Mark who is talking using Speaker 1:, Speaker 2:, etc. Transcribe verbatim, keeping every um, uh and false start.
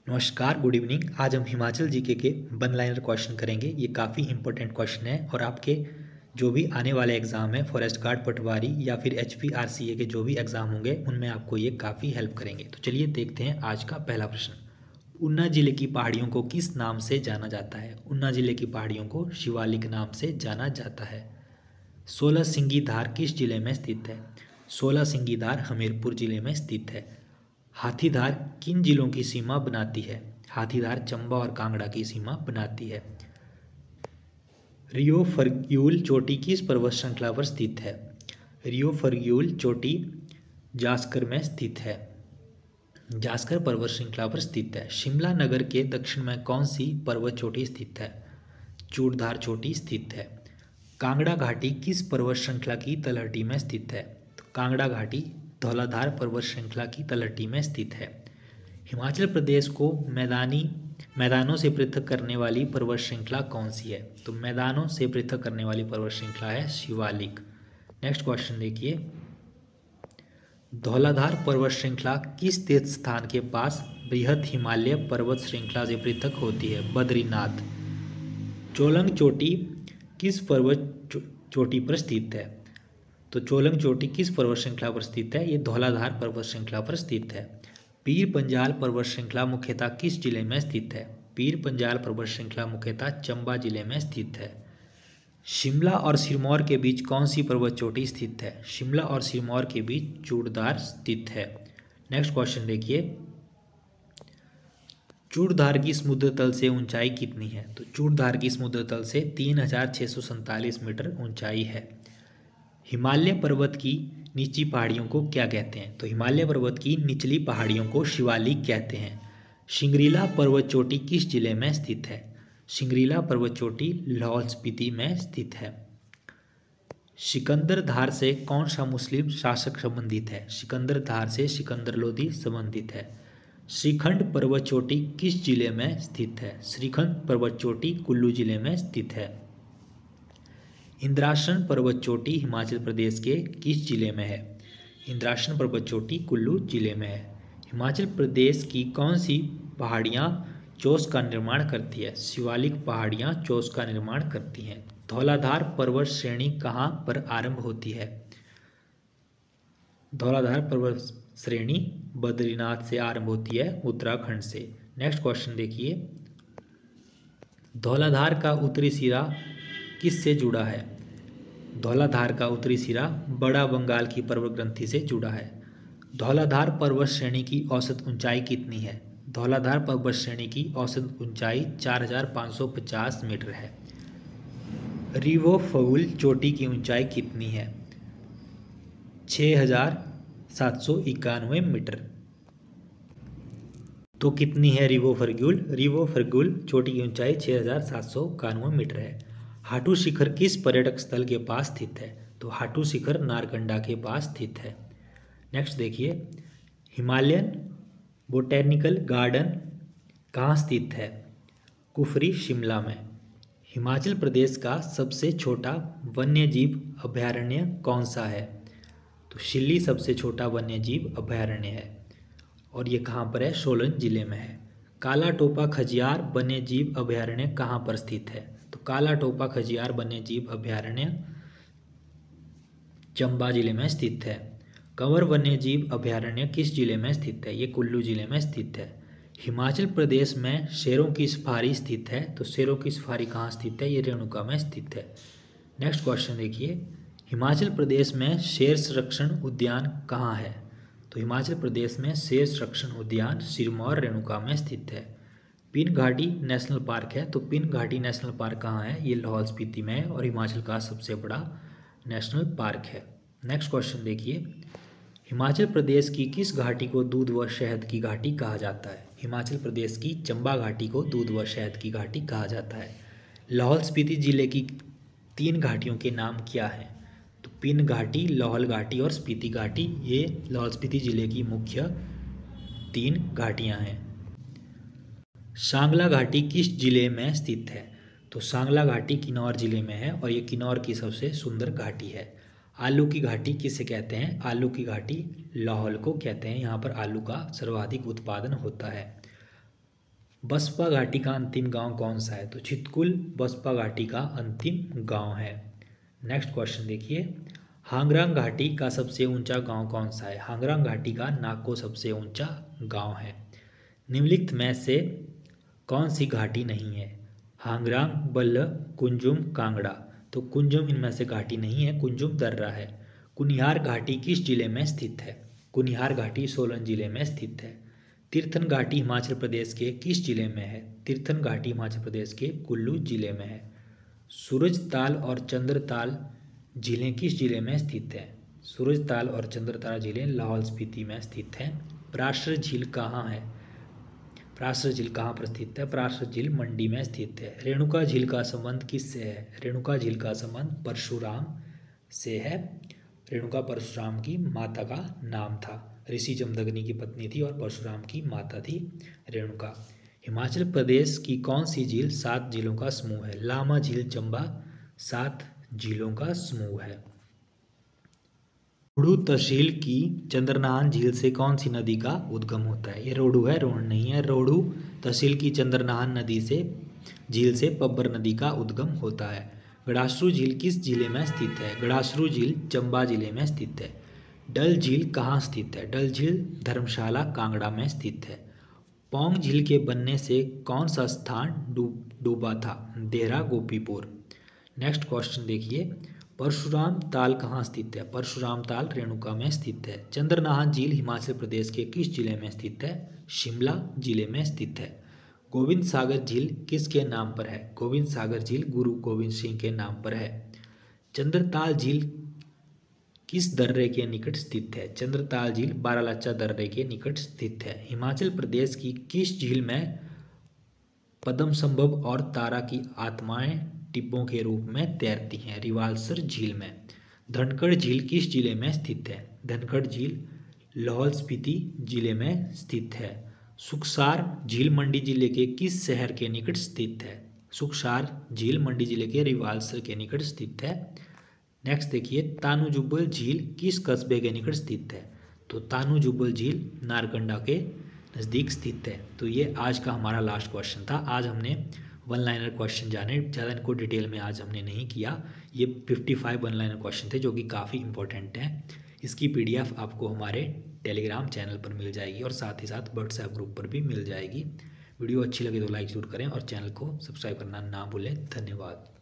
Speaker 1: नमस्कार, good evening. आज हम हिमाचल जीके के वन लाइनर क्वेश्चन करेंगे। ये काफ़ी इंपॉर्टेंट क्वेश्चन है और आपके जो भी आने वाले एग्जाम है, फॉरेस्ट गार्ड, पटवारी या फिर H P R C A के जो भी एग्जाम होंगे उनमें आपको ये काफ़ी हेल्प करेंगे। तो चलिए देखते हैं आज का पहला प्रश्न। ऊना जिले की पहाड़ियों को किस नाम से जाना जाता है? ऊना जिले की पहाड़ियों को शिवालिक नाम से जाना जाता है। सोलह सिंगी धार किस जिले में स्थित है? सोलह सिंगी धार हमीरपुर जिले में स्थित है। हाथीधार किन जिलों की सीमा बनाती है? हाथीधार चंबा और कांगड़ा की सीमा बनाती है। रियो फर्ग्यूल चोटी किस पर्वत श्रृंखला पर स्थित है? रियो फर्ग्यूल चोटी जास्कर में स्थित है। जास्कर पर्वत श्रृंखला पर स्थित है। शिमला नगर के दक्षिण में कौन सी पर्वत चोटी स्थित है? चूड़धार चोटी स्थित है। कांगड़ा घाटी किस पर्वत श्रृंखला की तलहटी में स्थित है? तो कांगड़ा घाटी धौलाधार पर्वत श्रृंखला की तलहटी में स्थित है। हिमाचल प्रदेश को मैदानी मैदानों से पृथक करने वाली पर्वत श्रृंखला कौन सी है? तो मैदानों से पृथक करने वाली पर्वत श्रृंखला है शिवालिक। नेक्स्ट क्वेश्चन देखिए, धौलाधार पर्वत श्रृंखला किस तीर्थ स्थान के पास बृहद हिमालय पर्वत श्रृंखला से पृथक होती है? बद्रीनाथ। चोलंग चोटी किस पर्वत चोटी पर स्थित है? तो चोलंग चोटी किस पर्वत श्रृंखला पर स्थित है? ये धौलाधार पर्वत श्रृंखला पर स्थित है। पीर पंजाल पर्वत श्रृंखला मुख्यतः किस जिले में स्थित है? पीर पंजाल पर्वत श्रृंखला मुख्यतः चंबा जिले में स्थित है। शिमला और सिरमौर के बीच कौन सी पर्वत चोटी स्थित है? शिमला और सिरमौर के बीच चूड़धार स्थित है। नेक्स्ट क्वेश्चन देखिए, चूड़धार की समुद्र तल से ऊंचाई कितनी है? तो चूड़धार की समुद्र तल से तीन हजार छः सौ सैंतालीस मीटर ऊंचाई है। हिमालय पर्वत की निचली पहाड़ियों को क्या कहते हैं? तो हिमालय पर्वत की निचली पहाड़ियों को शिवालिक कहते हैं। सिंगरीला पर्वत चोटी किस जिले में स्थित है? सिंगरीला पर्वत चोटी लाहौल स्पीति में स्थित है। सिकंदर धार से कौन सा मुस्लिम शासक संबंधित है? सिकंदर धार से सिकंदर लोदी संबंधित है। श्रीखंड पर्वत चोटी किस जिले में स्थित है? श्रीखंड पर्वत चोटी कुल्लू जिले में स्थित है। इंद्रासन पर्वत चोटी हिमाचल प्रदेश के किस जिले में है? इंद्रासन पर्वत चोटी कुल्लू जिले में है। हिमाचल प्रदेश की कौन सी पहाड़ियाँ चोस का निर्माण करती है? शिवालिक पहाड़ियाँ चोस का निर्माण करती हैं। धौलाधार पर्वत श्रेणी कहाँ पर आरंभ होती है? धौलाधार पर्वत श्रेणी बद्रीनाथ से आरंभ होती है, उत्तराखंड से। नेक्स्ट क्वेश्चन देखिए, धौलाधार का उत्तरी सिरा किससे जुड़ा है? धौलाधार का उत्तरी सिरा बड़ा बंगाल की पर्वत ग्रंथि से जुड़ा है। धौलाधार पर्वत श्रेणी की औसत ऊंचाई कितनी है? धौलाधार पर्वत श्रेणी की औसत ऊंचाई चार हजार पाँच सौ पचास मीटर है। रिवो फगुल चोटी की ऊंचाई कितनी है? छः हजार सात सौ इक्यानवे मीटर। तो कितनी है रिवो फर्ग्यूल? रिवो फर्ग्यूल चोटी की ऊंचाई छः हजार सात सौ इक्यानवे मीटर है। हाटू शिखर किस पर्यटक स्थल के पास स्थित है? तो हाटू शिखर नारकंडा के पास स्थित है। नेक्स्ट देखिए, हिमालयन बोटेनिकल गार्डन कहाँ स्थित है? कुफरी शिमला में। हिमाचल प्रदेश का सबसे छोटा वन्यजीव अभयारण्य कौन सा है? तो शिल्ली सबसे छोटा वन्यजीव अभयारण्य है और ये कहाँ पर है? सोलन जिले में है। काला टोपा खजियार वन्यजीव अभयारण्य कहाँ पर स्थित है? तो काला टोपा खजियार वन्यजीव अभयारण्य चंबा जिले में स्थित है। कंवर वन्यजीव अभयारण्य किस जिले में स्थित है? ये कुल्लू जिले में स्थित है। हिमाचल प्रदेश में शेरों की सफारी स्थित है, तो शेरों की सफारी कहाँ स्थित है? ये रेणुका में स्थित है। नेक्स्ट क्वेश्चन देखिए, हिमाचल प्रदेश में शेर संरक्षण उद्यान कहाँ है? तो हिमाचल प्रदेश में शेर संरक्षण उद्यान सिरमौर रेणुका में स्थित है। पिन घाटी नेशनल पार्क है, तो पिन घाटी नेशनल पार्क कहाँ है? ये लाहौल स्पीति में है और हिमाचल का सबसे बड़ा नेशनल पार्क है। नेक्स्ट क्वेश्चन देखिए, हिमाचल प्रदेश की किस घाटी को दूध व शहद की घाटी कहा जाता है? हिमाचल प्रदेश की चंबा घाटी को दूध व शहद की घाटी कहा जाता है। लाहौल स्पीति जिले की तीन घाटियों के नाम क्या हैं? तो पिन घाटी, लाहौल घाटी और स्पीति घाटी, ये लाहौल स्पीति जिले की मुख्य तीन घाटियाँ हैं। सांगला घाटी किस जिले में स्थित है? तो सांगला घाटी किन्नौर जिले में है और ये किन्नौर की सबसे सुंदर घाटी है। आलू की घाटी किसे कहते हैं? आलू की घाटी लाहौल को कहते हैं। यहाँ पर आलू का सर्वाधिक उत्पादन होता है। बसपा घाटी का अंतिम गांव कौन सा है? तो चितकुल बसपा घाटी का अंतिम गांव है। नेक्स्ट क्वेश्चन देखिए, हांगरांग घाटी का सबसे ऊंचा गांव कौन सा है? हांगरांग घाटी का नाको सबसे ऊंचा गांव है। निम्नलिखित में से कौन सी घाटी नहीं है? हांगरांग, बल्ह, कुंजुम, कांगड़ा। तो कुंजुम इनमें से घाटी नहीं है, कुंजुम दर्रा है। कुनिहार घाटी किस जिले में स्थित है? कुनिहार घाटी सोलन जिले में स्थित है। तीर्थन घाटी हिमाचल प्रदेश के किस जिले में है? तीर्थन घाटी हिमाचल प्रदेश के कुल्लू जिले में है। सूरजताल और चंद्रताल झीलें किस जिले में स्थित है? सूरजताल और चंद्रताल झीलें लाहौल स्पीति में स्थित हैं। पराशर झील कहाँ है? पराशर झील कहाँ पर स्थित है? पराशर झील मंडी में स्थित है। रेणुका झील का संबंध किससे है? रेणुका झील का संबंध परशुराम से है। रेणुका परशुराम की माता का नाम था। ऋषि जमदग्नि की पत्नी थी और परशुराम की माता थी रेणुका। हिमाचल प्रदेश की कौन सी झील सात झीलों का समूह है? लामा झील, चंबा सात झीलों का समूह है। रोहडू तहसील की चंद्रनाहन झील से कौन सी नदी का उद्गम होता है? ये रोहडू है, रोहन नहीं है। रोहडू तहसील की चंद्रनाहन नदी से झील से पब्बर नदी का उद्गम होता है। गड़ासरू झील किस जिले में स्थित है? गड़ासरू झील चंबा जिले में स्थित है। डल झील कहाँ स्थित है? डल झील धर्मशाला कांगड़ा में स्थित है। पौंग झील के बनने से कौन सा स्थान डूब डूबा था? देहरा, गोपीपुर। नेक्स्ट क्वेश्चन देखिए, परशुराम ताल कहाँ स्थित है? परशुराम ताल रेणुका में स्थित है। चंद्रनाहन झील हिमाचल प्रदेश के किस जिले में स्थित है? शिमला जिले में स्थित है। गोविंद सागर झील किसके नाम पर है? गोविंद सागर झील गुरु गोविंद सिंह के नाम पर है। चंद्रताल झील किस दर्रे के निकट स्थित है? चंद्रताल झील बारालाचा दर्रे के निकट स्थित है। हिमाचल प्रदेश की किस झील में पद्मसंभव और तारा की आत्माएं डिब्बों के रूप में तैरती हैं? रिवाल्सर झील में। धनखड़ झील किस जिले में स्थित है? धनखड़ झील लाहौल स्पीति जिले में स्थित है। सुखसार झील मंडी जिले के किस शहर के निकट स्थित है? सुखसार झील मंडी जिले के रिवाल्सर के निकट स्थित है। नेक्स्ट देखिए, तानू जुब्बल झील किस कस्बे के निकट स्थित है? तो तानू जुब्बल झील नारकंडा के नज़दीक स्थित है। तो ये आज का हमारा लास्ट क्वेश्चन था। आज हमने वन लाइनर क्वेश्चन जाने, ज़्यादा इनको डिटेल में आज हमने नहीं किया। ये पचपन वन लाइनर क्वेश्चन थे जो कि काफ़ी इंपॉर्टेंट हैं। इसकी पीडीएफ आपको हमारे टेलीग्राम चैनल पर मिल जाएगी और साथ ही साथ व्हाट्सएप ग्रुप पर भी मिल जाएगी। वीडियो अच्छी लगे तो लाइक जरूर करें और चैनल को सब्सक्राइब करना ना भूलें। धन्यवाद।